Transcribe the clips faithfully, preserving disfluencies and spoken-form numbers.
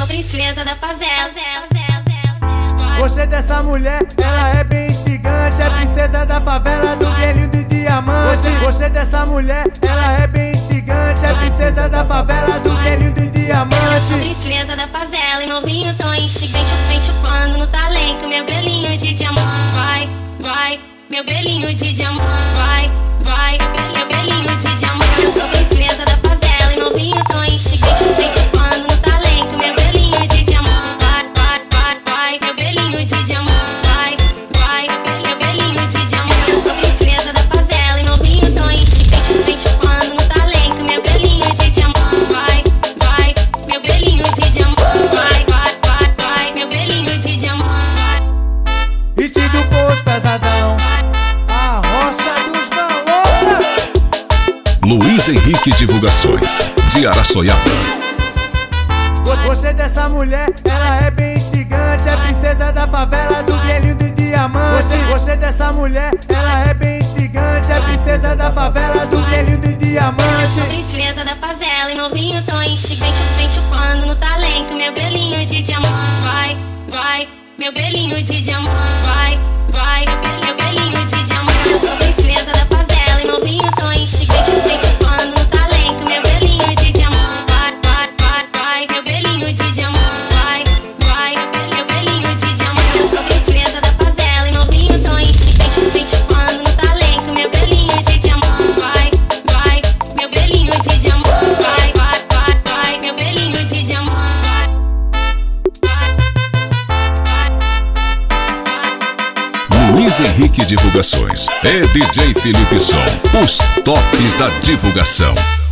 sou princesa da favela. Gostei dessa mulher, ela é bem instigante. É princesa da favela, do brilho de diamante. Gostei dessa mulher, ela é bem instigante. É princesa da favela, do brilho de diamante. Sou princesa da favela e novinho tão instigante. Vem chupando no talento, meu grelhinho de diamante. Vai, vai, meu grelhinho de diamante. Vai, vai, meu grelhinho de diamante. Eu sou princesa da favela e novinho tão instigante. Vem chupando no talento, meu grelhinho de diamante. Vai, vai, vai, vai, meu grelhinho de diamante. Vai, vai, meu grelhinho de diamante. Eu sou princesa da favela e novinho tão instigante. Vem chupando no talento, meu grelhinho de diamante. Vai, vai, meu grelhinho de diamante. Vai, vai, vai, vai, meu grelhinho de diamante. Hit do posto pesadão, a rocha dos malucos. Luiz Henrique Divulgações, de Araçoiaba. Gostei dessa mulher, ela é bem instigante. É princesa da favela, do brilho de diamante. Gostei dessa mulher, ela é bem instigante. É princesa da favela, do brilho de diamante. Sou princesa da favela e novinho tão instigante. Vem chupando no talento, meu grelhinho de diamante. Vai, vai, meu grelhinho de diamante. Vai, vai, meu grelhinho de diamante. Eu sou princesa da favela e novinho tão instigante. Vem chupando no talento, meu grelhinho de diamante. Vai, vai, vai, vai, meu grelhinho de diamante. Vai, vai, meu grelhinho de diamante. Eu sou princesa da favela e novinho tão instigante. Vem chupando no talento, meu grelhinho de diamante. Vai, vai, meu grelhinho de diamante. Vai, vai, vai, vai, meu grelhinho de diamante. Luiz Henrique Divulgações é D J Felipe Som, os tops da divulgação.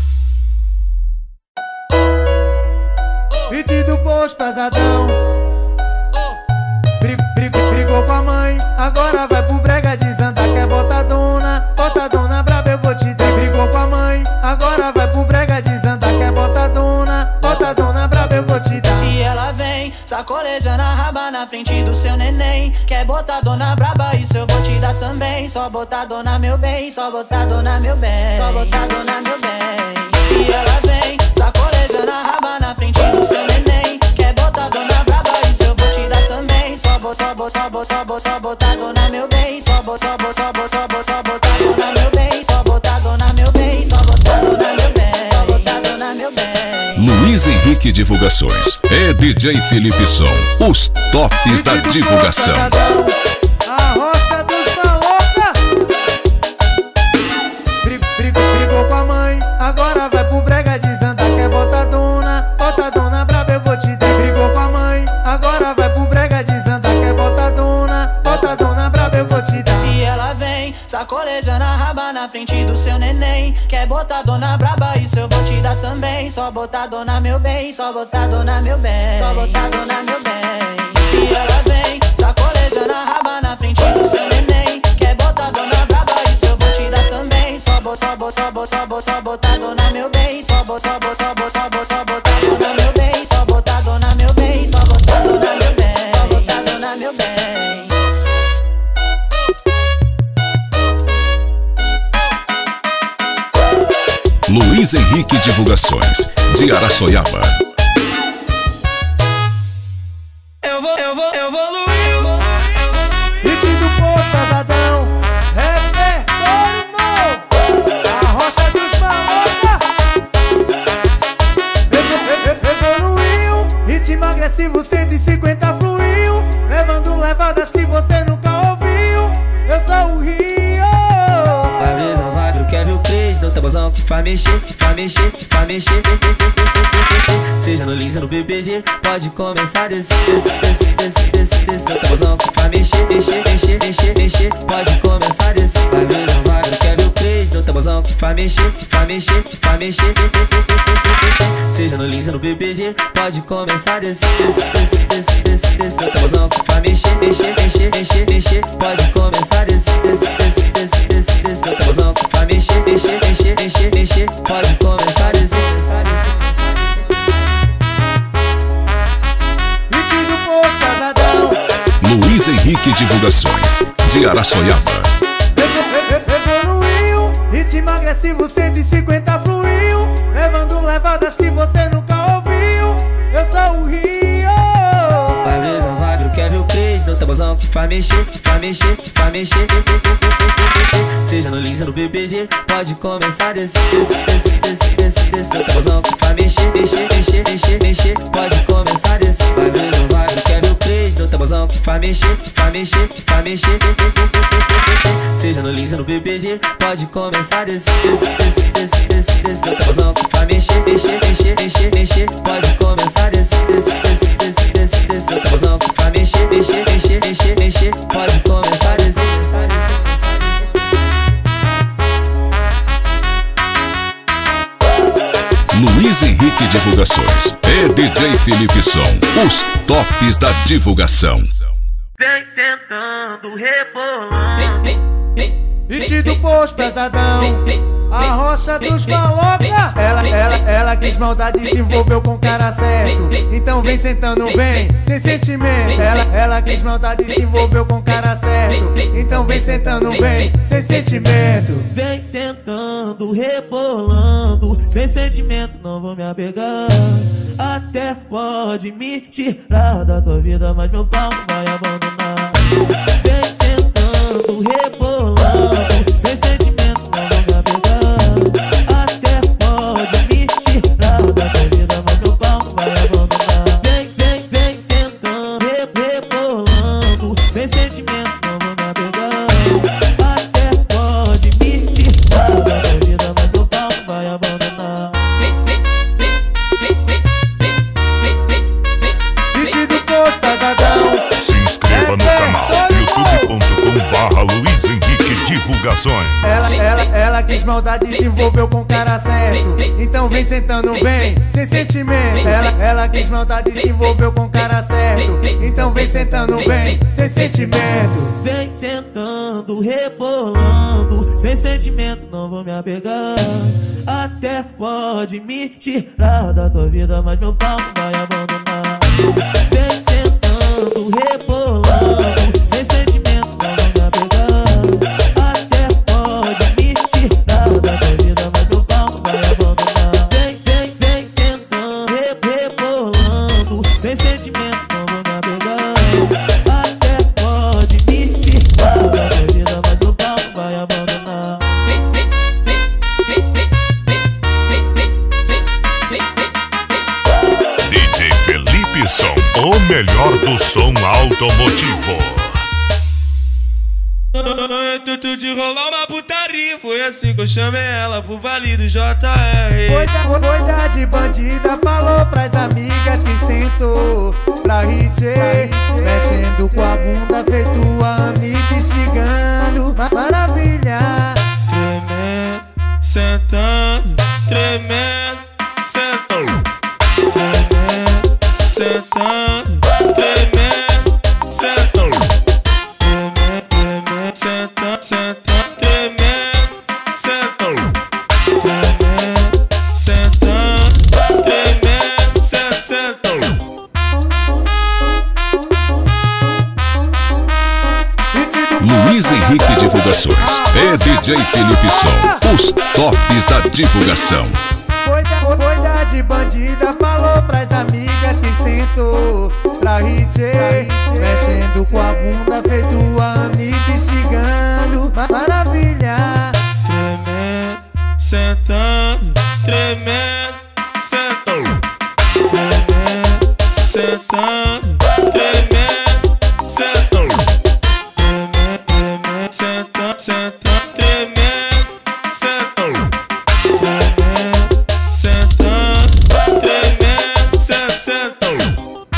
Hit do posto pesadão, Brigo, brigo, brigou com a mãe, agora vai pro brega desandar. Quer botadona, botadona braba eu vou te dar. Brigou com a mãe, agora vai pro brega desandar. Quer botadona, botadona braba eu vou te dar. E ela vem, sacolejando a raba na frente do seu neném. Quer botadona braba, isso eu vou te dar também. Só botadona meu bem, só botadona meu bem. Só botadona meu bem. E ela vem, sacolejando a raba na frente do seu neném. Quer botadona braba, isso eu vou te dar também. Só bo, só bo, só bo, só bo, só botadona meu bem. Só bo, só bo, só bo, só bo, só botadona meu bem. Só botadona meu bem, só botadona meu bem. Só botadona meu bem. Luiz Henrique Divulgações é D J Felipe Som, os tops da divulgação. A rocha dos malucos. Brigo, brigo, brigou com a mãe, agora vai pro brega desandar. Quer botadona, botadona braba eu vou te dar. Brigou com a mãe, agora vai pro brega desandar. Quer botadona, botadona braba eu vou te dar. E ela vem, sacolejando a raba na frente do seu neném. Quer botadona braba, isso eu vou te dar também. Só botadona meu bem, só botadona meu bem. Só botadona meu bem. E ela vem, sacolejando a raba na frente do seu neném. Quer botadona braba, isso eu vou te dar também. Só bo, só bo, só bo, só bo, só botadona meu bem. Só bo, só bo, só bo, só bo, só botadona meu bem. Só botadona meu bem, só botadona meu bem. Só botadona meu bem. Luiz Henrique Divulgações, de Araçoiaba. Eu vou, eu vou, eu evoluir. Hit do posto pesadão, repertório novo. A rocha dos malucos. Evoluiu, ritmo agressivo cento e cinquenta fluiu, levando levadas que você nunca ouviu. Eu sou o Rio. Vai brisa, vai pro Kevin Cres, no tabuzão que te faz mexer, te faz mexer, te faz mexer. Seja no Lins ou no B B G, pode começar a descer, descer, descer, descer, descer, descer. No tabuzão que te faz mexer, mexer, mexer, mexer, mexer. Pode começar a descer. Vai brisa, vai pro Kevin Cres, no tabuzão que te faz mexer, te faz mexer, te faz mexer. Seja no Lins ou no B B G, pode começar a descer, descer, descer, descer, descer, descer. No tabuzão que te faz mexer, mexer, mexer, mexer, mexer. Pode começar a descer, descer, descer, descer, descer, descer. No tabuzão que te faz mexer, mexer, mexer, mexer, mexer. Pode começar a descer, começar a descer. Hit do posto pesadão, Luiz Henrique Divulgações, de Araçoiaba. evoluiu, ritmo agressivo cento e cinquenta fluiu, levando levadas que você nunca ouviu. Eu sou o Rio. tamborzão que te faz mexer, te faz mexer, te faz mexer. Seja no Lins ou no B B G, pode começar a descer, descer, descer, descer, descer, descer. O tamborzão que te faz mexer, mexer, mexer, mexer, mexer. Pode começar a descer. Vai ver, não vai, não quer ver o três. O tamborzão que te faz mexer, te faz mexer, te faz mexer. Seja no Lins ou no B B G, pode começar a descer, descer, descer, descer, descer, descer. O tamborzão que te faz mexer, mexer, mexer, mexer, mexer. Pode começar a descer, descer, descer, descer, descer, descer. O tamborzão que te faz mexer, mexer, mexer, mexer, mexer. Pode começar a descer, descer, descer. Luiz Henrique Divulgações e D J Felipe Som, os tops da divulgação. Vem sentando, rebolando. Hit do posto pesadão, a rocha dos maloca. Ela, ela, ela quis maldade e se envolveu com o cara certo. Então vem sentando, vem, sem sentimento. Ela, ela quis maldade e se envolveu com o cara certo. Então vem sentando, vem, sem sentimento. Vem sentando, rebolando. Sem sentimento, não vou me apegar. Até pode me tirar da tua vida, mas meu palmo vai abandonar. Vem sentando, rebolando. Sem sentimento, não vou me apegar. Até pode me tirar da tua vida, mas meu palmo vai abandonar. Vem, vem, vem sentando, re, rebolando. Sem sentimento, não vou me apegar. Até pode me tirar da tua vida, mas meu palmo vai abandonar. Hit do posto pesadão. Se inscreva no canal youtube ponto com barra Luiz Henrique Divulgações. Ela, ela, ela quis maldade e se envolveu com o cara certo. Então vem sentando, vem, sem sentimento. Ela, ela quis maldade e se envolveu com o cara certo. Então vem sentando, vem, sem sentimento. Vem sentando, rebolando. Sem sentimento, não vou me apegar. Até pode me tirar da tua vida, mas meu palmo vai abandonar. Vem sentando, rebolando. Sem sentimento, não vou me apegar. Até pode me tirar da tua vida, mas meu palmo vai abandonar. Vem, vem, vem sentando, re, rebolando. Sem sentimento, não vou me apegar. Até pode me tirar da tua vida, mas meu palmo vai abandonar. D J Felipe Som, o melhor do som automotivo. No intuito de rolar uma putaria, foi assim que eu chamei ela pro vale do J R. Coida, coida de bandida, falou pras amigas que sentou pra hit, mexendo com a bunda, feito a Anitta instigando. Maravilha. Tremendo, sentando, tremendo, sentando. Tremendo, sentando, tremendo, sentando. Tremendo, tremendo, sentando, sentando, tremendo, sentando. Tremendo, sentando, tremendo, sentando. Luiz Henrique Divulgações e D J Felipe Som, os tops da divulgação. Coida, coida de bandida, falou pras amigas que sentou pra hit, mexendo com a bunda, feito a Anitta instigando. Maravilha. Tremendo, sentando, tremendo, sentando. Tremendo, sentando, tremendo, sentando. Tremendo, tremendo, sentando, sentando, tremendo, sentando. Tremendo, sentando, tremendo, sentando.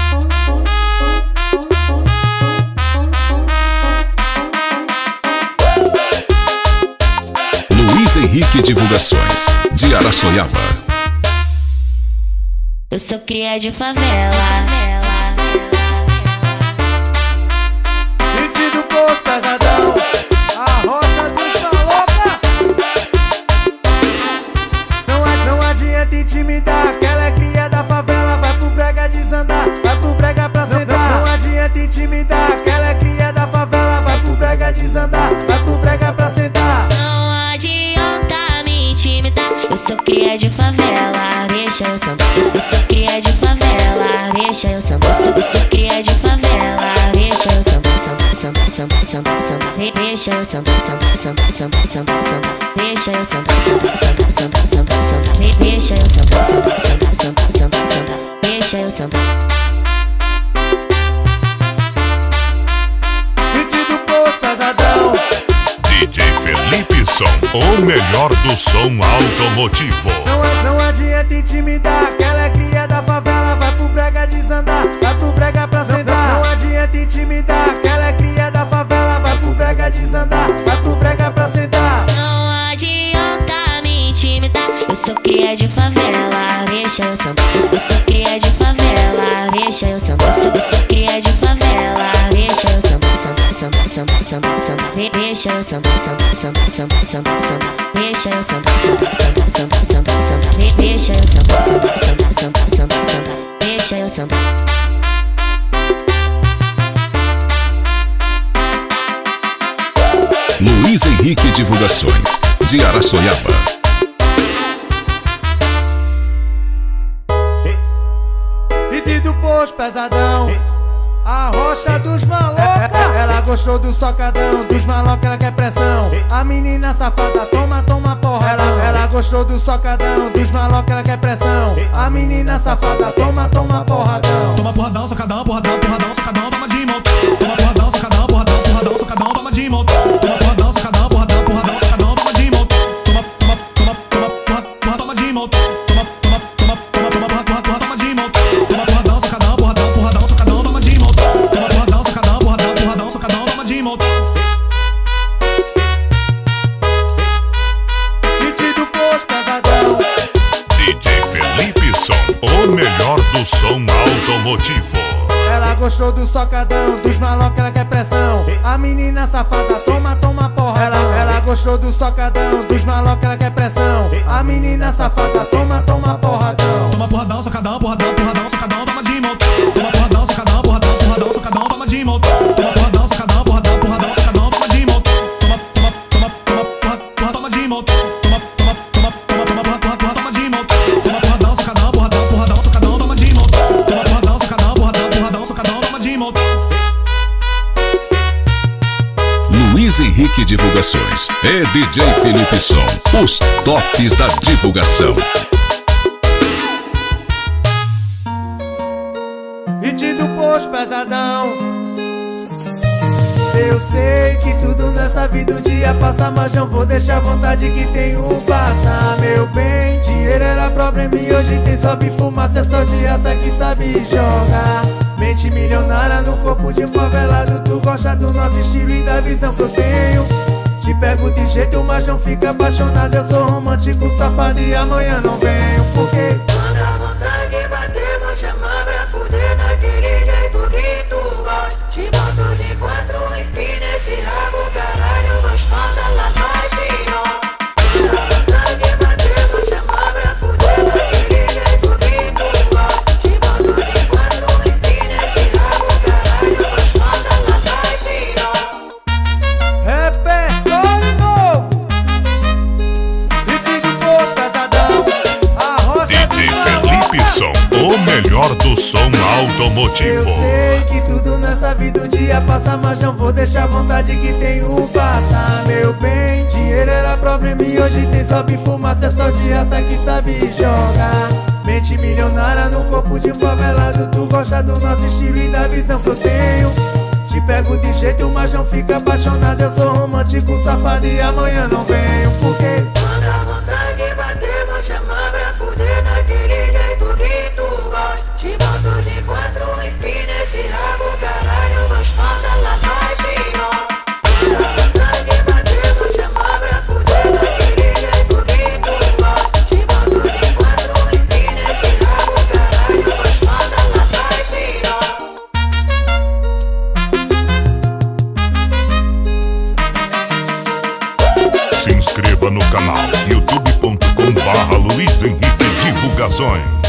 Luiz Henrique Divulgações, de Araçoiaba. Eu sou cria de favela. Hit do posto pesadão, a rocha dos maloca. Não, não adianta intimidar, que ela é cria da favela. Vai pro brega desandar, vai pro brega pra sentar. Não, não adianta intimidar, que ela é cria da favela. Vai pro brega desandar, vai pro brega pra sentar. Não adianta me intimidar. Eu sou cria de favela, deixa eu sentar. Eu eu sou cria de favela, deixa eu sentar. Eu sou, eu sou cria de favela, deixa eu sentar. Deixa eu sentar, sentar, sentar, sentar, sentar, sentar. Deixa eu sentar, sentar, sentar, sentar, sentar, sentar. Deixa eu sentar, sentar, sentar, sentar, sentar, sentar. Deixa eu sentar. Beat do Poço Pesadão. D J Felipe Som, o melhor do som automotivo. Não, não adianta intimidar, que ela é cria da favela. Vai pro brega desandar, vai pro brega pra sentar. Não, não adianta intimidar, que ela é cria da favela. Vai pro brega desandar, vai pro brega pra sentar. Não adianta me intimidar, eu sou cria de favela. Deixa eu sentar, eu sou cria de favela. Deixa eu sentar, eu sou cria de favela. Deixa eu sentar, sentar, sentar, sentar, sentar, sentar. Deixa eu sentar, sentar, sentar, sentar, sentar, sentar. Deixa eu sentar, sentar, sentar, sentar, sentar, sentar. Deixa eu sentar, sentar, sentar, sentar, sentar, sentar. Deixa eu sentar. Luiz Henrique Divulgações, de Araçoiaba. Beat do Poço Pesadão. A rocha dos maloca. Ela gostou do socadão, dos maloca, ela quer pressão. A menina safada toma, toma porra. Ela, ela gostou do socadão, dos maloca, ela quer pressão. A menina safada toma, toma porradão. Toma porradão, socadão, porradão, porradão, socadão, toma de moto. Toma porradão, socadão, porradão, porradão, socadão, toma de moto. Toma porradão, socadão, porradão, porradão, socadão, toma de moto. Toma, toma, toma, toma, porra, porra, toma de moto. Toma, toma, toma, toma, toma, porra, porra, porra, toma de moto. Toma porradão, socadão, porradão, porradão, socadão, toma de moto. Toma porradão, socadão, porradão, porradão, socadão, toma de moto. Beat do Poço Pesadão. D J Felipe Som, o melhor do som automotivo. Ela gostou do socadão, dos maloca, ela quer pressão. A menina safada toma, toma porra. Ela, ela gostou do socadão, dos maloca, ela quer pressão. A menina safada toma, toma porradão. Toma porradão, socadão, porradão, porradão, socadão, toma de moto. Toma porradão, socadão, porradão, porradão, socadão, toma de moto. Toma porradão, socadão, porradão, porradão, socadão, toma de moto. Toma, toma, toma, toma, porra, porra, toma de moto. Toma, toma, toma, toma, toma, porra, porra, porra, toma de moto. Toma porradão, socadão, porradão, porradão, socadão, toma de moto. Toma porradão, socadão, porradão, porradão, socadão, toma de moto. Luiz Henrique Divulgações e D J Felipe Som, os tops da divulgação. Beat do Poço Pesadão. Eu sei que tudo nessa vida um dia passa, mas não vou deixar a vontade que tenho passar. Meu bem, dinheiro era problema e hoje tem sobe fumaça. É só de raça que sabe jogar. Mente milionária no corpo de um favelado. Tu gosta do nosso estilo e da visão que eu tenho. Te pego de jeito, mas não fica apaixonado. Eu sou romântico, safado e amanhã não venho. Porque quando a vontade bater, vou chamar pra fuder daquele jeito que tu gosta. Te boto de quatro, empina esse rabo, caralho, gostosa, lá vai pior. Quando a vontade bater, vou chamar pra fuder daquele jeito que tu gosta. Te boto de quatro, empina esse rabo, caralho, gostosa, lá vai pior. repertório novo. Beat do Poço Pesadão. A rocha D J Felipe Som, o melhor do som automotivo. Eu sei que tudo nessa vida um dia passa, mas não vou deixar a vontade que tenho passar. Meu bem, dinheiro era problema e hoje tem sobe fumaça. É só de raça que sabe jogar. Mente milionária no corpo de um favelado. Tu gosta do nosso estilo e da visão que eu tenho. Te pego de jeito, mas não fica apaixonado. Eu sou romântico, safado e amanhã não venho. Porque quando a vontade bater, vou chamar pra fuder daquele jeito que tu gosta. Te boto de quatro, empina esse rabo, caralho, gostosa, lá vai pior. Quando a vontade bater, vou chamar pra fuder daquele jeito que tu gosta. Te boto de quatro, empina esse rabo, caralho, gostosa, lá vai pior. Se inscreva no canal youtube ponto com barra Luiz Henrique Divulgações.